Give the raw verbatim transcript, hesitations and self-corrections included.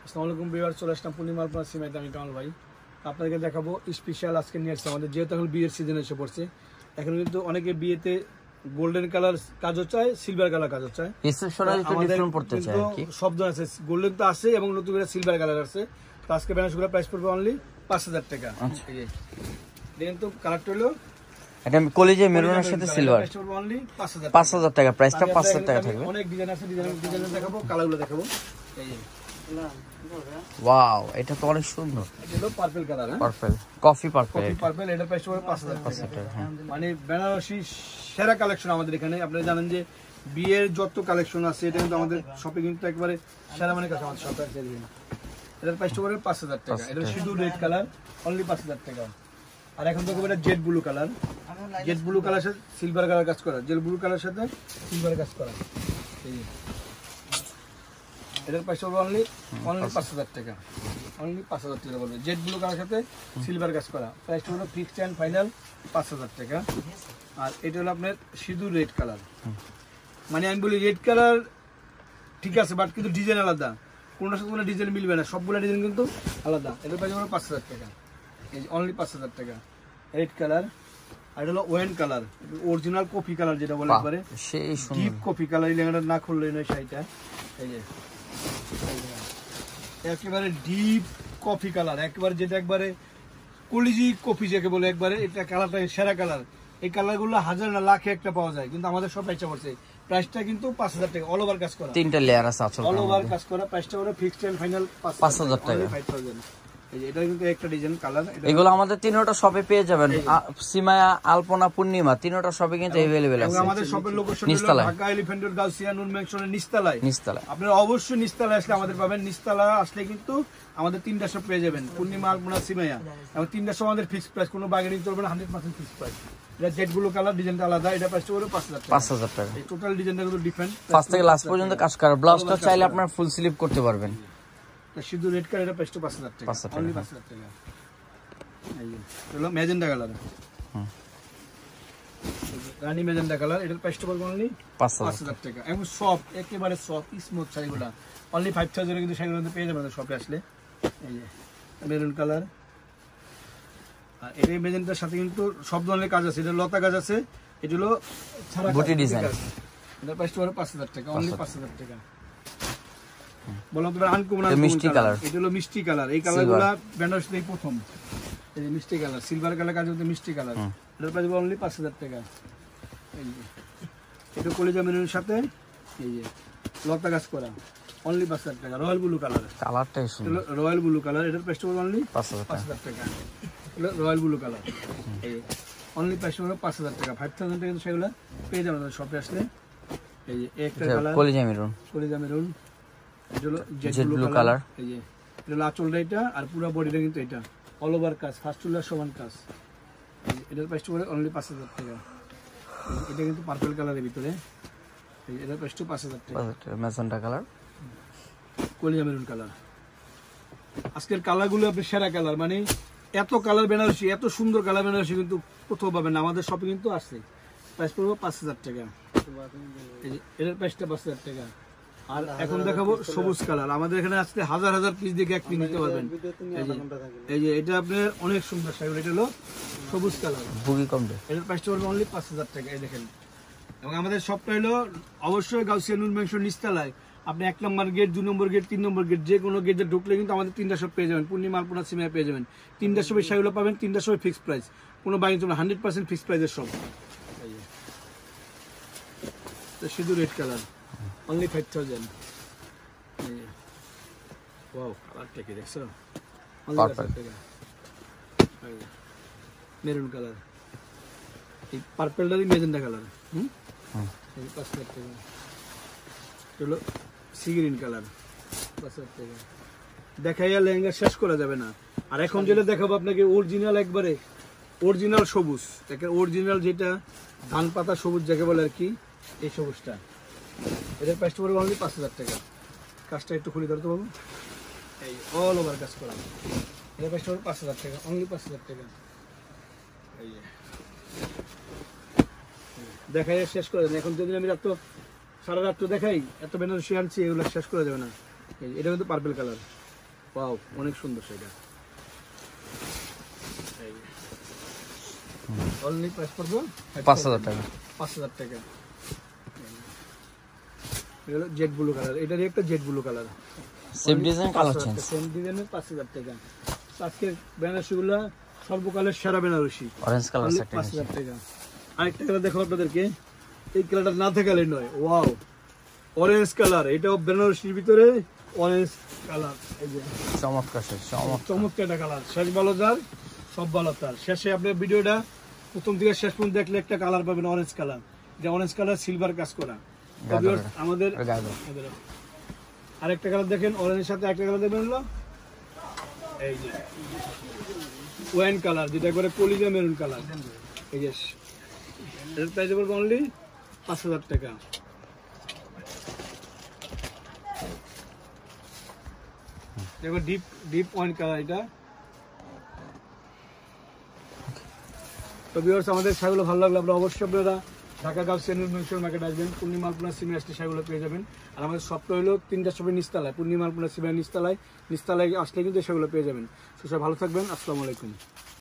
আসসালামু আলাইকুম ভিউয়ার, চলে আসলাম পূর্ণিমা আলপনা সিমাইতে। আমি কামাল ভাই আপনাদেরকে দেখাবো স্পেশাল আজকে নিয়ে আসছে আমাদের, যেহেতু এখন বিয়ের সিজন এসে পড়ছে। এখন কিন্তু অনেকে বিয়েতে গোল্ডেন কালার কাজও চায়, সিলভার কালার কাজও চায়। সব ধরনের আছে, গোল্ডেন তো আছে এবং নতুন করে সিলভার কালার আছে। তো আজকে বেনারসগুলো প্রাইস পড়বে অনলি পাঁচ হাজার টাকা। দেখেন তো কালারটা হলো এটা কলিজে মেরুনের সাথে সিলভার, অনলি পাঁচ হাজার টাকা। প্রাইসটা পাঁচ হাজার টাকা থাকবে। অনেক ডিজাইন আছে, ডিজাইন ডিজাইন দেখাবো, কালারগুলো দেখাবো। এই যে ওয়াও, এটা তো অনেক সুন্দর। এটা হলো পার্পল কালার, হ্যাঁ purple, coffee purple. Coffee purple, এটার প্রাইস পড়বে পাঁচ হাজার টাকা। মানে বেনারসি সেরা কালেকশন আমাদের এখানে। আপনারা জানেন যে বিয়ের যত কালেকশন আছে এটা কিন্তু আমাদের শপে কিন্তু একবারে সেরা মানে কাছে আমাদের শপে আছে। এটার প্রাইস পড়বে পাঁচ হাজার টাকা। এটা শুধু রেড কালার, অনলি পাঁচ হাজার টাকা। আর এখন দেখো এটা jade blue colour, jade blue colour সাথে সিলভার কালার কাজ করা, জেড ব্লু কালার সাথে সিলভার কাজ করা। এই এটার প্রাইস পড়বে অনলি অনলি পাঁচ হাজার টাকা, অনলি পাঁচ হাজার টাকা পড়বে। জেড ব্লু কালার সাথে সিলভার কাজ করা, প্রাইসটা হলো ফিক্সড অ্যান্ড ফাইনাল পাঁচ হাজার টাকা। আর এটা হলো আপনার সিঁদুর রেড কালার। মানে আমি বলি রেড কালার ঠিক আছে, বাট কিন্তু ডিজাইন আলাদা, কোনোটার সাথে কোনো ডিজাইন মিলবে না, সবগুলো ডিজাইন কিন্তু আলাদা। এটার প্রাইস হলো পাঁচ হাজার টাকা, এই অনলি পাঁচ হাজার টাকা। Red colour. আর এটা হলো wine colour, original coffee colour যেটা বলে, একবারে ডিপ কফি কালার। এই লেখাটা না খুললে নয় শাড়িটা, এই যে একেবারে ডিপ কফি কালার, একবারে যেটা একবারে কলিজি কফি যাকে বলে, একবারে এটা কালারটা সেরা কালার। এই কালারগুলো হাজার না লাখে একটা পাওয়া যায়, কিন্তু আমাদের সব প্রাইসটা পড়ছে। প্রাইসটা কিন্তু পাঁচ হাজার টাকা, অল ওভার কাজ করা, তিনটা লেয়ার আছে, অল ওভার কাজ করা। প্রাইসটা হলো ফিক্সড এন্ড ফাইনাল পাঁচ হাজার টাকা, ফাইভ থাউজেন্ড। এটা কিন্তু একটা ডিজাইন কালার। এগুলো আমাদের তিনটা শপে পেয়ে যাবেন, সিমায়া, আলপনা, পূর্ণিমা, তিনটা শপে কিন্তু अवेलेबल আছে। আমাদের শপের লোকেশন হলো ঢাকা এলিফ্যান্ট রোড, গাউসিয়া, নূর মেনশনের নিচতলায়। নিচতলায় আপনারা অবশ্যই নিচতলায় আসলে আমাদের পাবেন। নিচতলা আসলে কিন্তু আমাদের তিনটা শপ পেয়ে যাবেন, পূর্ণিমা, আলপনা, সিমায়া। এবং তিনটা শপ আমাদের ফিক্সড প্রাইস, কোনো বার্গেনিং চলবে না, হান্ড্রেড পার্সেন্ট ফিক্সড প্রাইস। এটা জেড ব্লু কালার, ডিজাইনটা আলাদা, এটা প্রাইসটা হলো পাঁচ হাজার টাকা, পাঁচ হাজার টাকা। এই টোটাল ডিজাইনটা কিন্তু ডিফারেন্ট, ফার্স্ট থেকে লাস্ট পর্যন্ত কাজ করা। ব্লাউজটা চাইলে আপনারা ফুল স্লিভ করতে পারবেন। শুধু রেড কালার, এটা প্রাইসটা পাঁচ হাজার টাকা, অনলি পাঁচ হাজার টাকা। এই যে হলো ম্যাজেন্ডা কালার, হুম রানী ম্যাজেন্ডা কালার, এটার প্রাইসটা পড়বে অনলি পাঁচ হাজার টাকা। এবং সফট, একেবারে সফট স্মুথ শাড়িগুলো অনলি ফাইভ থাউজেন্ড কিন্তু শাড়িগুলো পেয়ে যাবেন শপে আসলে। এই যে মেরুন কালার। আর এই ম্যাজেন্ডার সাথে কিন্তু সব ধরনের কাজ আছে, এটা লতা কাজ আছে, এটা হলো ছাড়া বুটি ডিজাইন। এটার প্রাইসটা পড়বে পাঁচ হাজার টাকা, অনলি পাঁচ হাজার টাকা। বললাম তো আনকমন মিষ্টি কালার, এটা হলো মিষ্টি কালার। এই কালারগুলো বেনারসিতে প্রথম, এই যে মিষ্টি কালার, সিলভার কালার কাজ হচ্ছে মিষ্টি কালার। এটার প্রাইস অনলি পাঁচ হাজার টাকা। এই যে এটা কলিজা মেরুনের সাথে এই যে লতা কাজ করা, অনলি পাঁচ হাজার টাকা। রয়্যাল ব্লু কালার, কালারটাই সুন্দর, রয়্যাল ব্লু কালার। এটার প্রাইস অনলি পাঁচ হাজার টাকা। রয়্যাল ব্লু কালার, এই অনলি প্রাইস হলো পাঁচ হাজার টাকা, ফাইভ থাউজেন্ড টাকা কিন্তু সেগুলো পেয়ে যাবেন শপে আসলে। এই যে একটা কালার কলিজা মেরুন, কলিজা মেরুন। এটা হলো জেড ব্লু কালার, এই যে এটা হলো আঁচলটা এটা, আর পুরো বডিটা কিন্তু এটা অল ওভার কাজ, ফার্স্ট চুলার সমান কাজ। এটার প্রাইসটা পড়ে অনলি পাঁচ হাজার টাকা। এটা কিন্তু পার্পল কালারের ভিতরে, এটার প্রাইসটা পাঁচ হাজার টাকা। ম্যাজেন্টা কালার, কলিজা মেরুন কালার। আজকের কালারগুলো আপনি সেরা কালার, মানে এত কালার বেনারসি, এত সুন্দর কালার বেনারসি কিন্তু কোথাও পাবেন না, আমাদের শপে কিন্তু আসছে। প্রাইস পড়বে পাঁচ হাজার টাকা, এটার প্রাইসটা পাঁচ হাজার টাকা। আর এখন দেখাবো সবুজ কালার। আমাদের এখানে আসতে হাজার হাজার পিস দেখে এক পিস নিতে পারবেন। এই যে এটা আপনার অনেক সুন্দর শাড়ি, এটা হলো সবুজ কালার, বুগি কম, এটার প্রাইসটা পড়বে অনলি পাঁচ হাজার টাকা। এই দেখেন, এবং আমাদের শপটা হলো অবশ্যই গাউসিয়া, নূর মেনশন, নিচতলায়। আপনি এক নম্বর গেট, দুই নম্বর গেট, তিন নম্বর গেট, যে কোনো গেটে ঢুকলে কিন্তু আমাদের তিনটা শপ পেয়ে যাবেন। পূর্ণিমা, আলপনা, সিমায়া পেয়ে যাবেন। তিনটা শপের শাড়িগুলো পাবেন, তিনটা শপে ফিক্সড প্রাইস, কোনো বাইরে চলবে, হান্ড্রেড পার্সেন্ট ফিক্সড প্রাইসের সব। শুধু red colour, only five thousand. Wow, কালারটা কি দেখছো, মেরুন কালার, এই পার্পলটারই ম্যাজেন্টা কালার, হুম পাঁচ হাজার টাকা। হলো সি গ্রিন কালার, পাঁচ হাজার টাকা। দেখাইয়া লেহেঙ্গা শেষ করা যাবে না। আর এখন যেটা দেখাবো আপনাকে অরিজিনাল, একবারে অরিজিনাল সবুজ, অরিজিনাল যেটা ধান পাতা সবুজ যাকে বলে আর কি, এই সবুজটা। এটার প্রাইসটা পড়বে অনলি পাঁচ হাজার টাকা। কাজটা একটু খুলে ধরতে পারবো, এই অল ওভার কাজ করা। এটার প্রাইসটা পড়বে পাঁচ হাজার টাকা, অনলি পাঁচ হাজার টাকা। এই দেখাই শেষ করে দেন। এখন যদি আমি রাত সারা রাত দেখাই, এত বেনারসি আনছি, এগুলো শেষ করা যাবে না। এটা কিন্তু পার্পল কালার, ওয়াও অনেক সুন্দর সেটা অনলি প্রাইস পড়বে পাঁচ হাজার টাকা পাঁচ হাজার টাকা এগুলো জেড ব্লু কালার এটার একটা jade blue colour same design colour change same ডিজাইনের পাঁচ হাজার টাকা আজকে বেনারসিগুলো সর্বকালের সেরা বেনারসি অরেঞ্জ কালার Only সেটা পাঁচ হাজার টাকা আরেকটা কালার দেখো আপনাদেরকে এই কালারটা না দেখালে নয় ওয়াও অরেঞ্জ কালার এটাও বেনারসির ভিতরে অরেঞ্জ কালার এই যে চমৎকার শেষ চমৎকার চমৎকার একটা কালার শেষ ভালো যার সব ভালো তার শেষে আপনি ভিডিওটা প্রথম থেকে শেষ পর্যন্ত দেখলে একটা কালার পাবেন অরেঞ্জ কালার যে অরেঞ্জ কালার সিলভার কাজ করা আমাদের আরেকটা কালার দেখেন অরেঞ্জের সাথে একটা কালার দেখবেন হলো এই যে ওয়াইন কালার যেটা একবারে কলিজা মেরুন কালার এই যে এর প্রাইস পড়বে অনলি পাঁচ হাজার টাকা দেখো ডিপ ডিপ ওয়াইন কালার এটা তো ভিউয়ার্স আমাদের শাড়িগুলো ভালো লাগলো আপনারা অবশ্যই আপনারা ঢাকা গার্লস মিউনিসিপাল মার্কেট আসবেন পূর্ণিমা আলপনা সিমে আসলে শাড়িগুলো পেয়ে যাবেন আর আমাদের শপটা হলো তিনটা শপে নিচতলায় পূর্ণিমা আলপনা সিমে নিচতলায় নিচতলায় আসলে কিন্তু সেগুলো পেয়ে যাবেন তো সবাই ভালো থাকবেন আসসালামু আলাইকুম